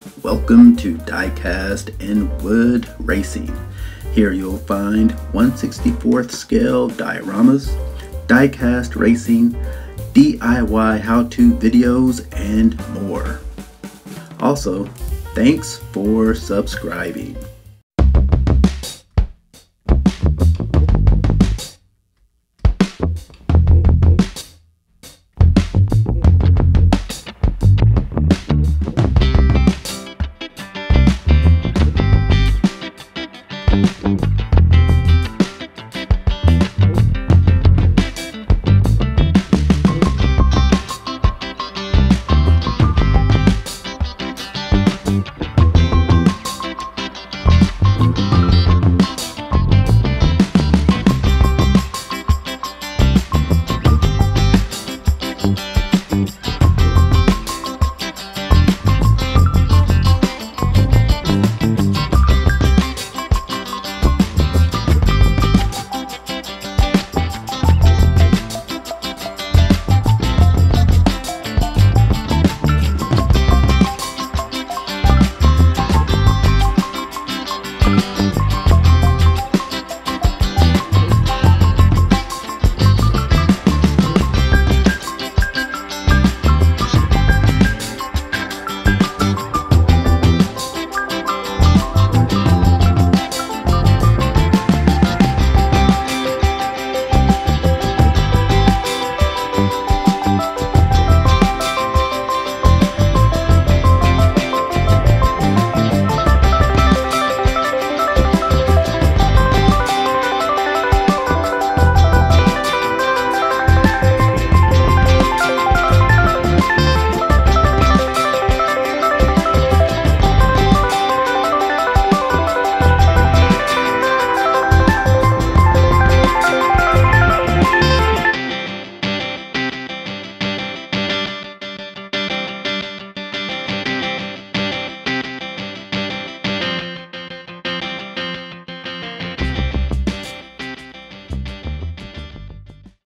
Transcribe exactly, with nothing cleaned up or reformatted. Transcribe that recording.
Welcome to Diecast and Wood Racing. Here you'll find one sixty-fourth scale dioramas, diecast racing, D I Y how-to videos, and more. Also, thanks for subscribing. Thank you.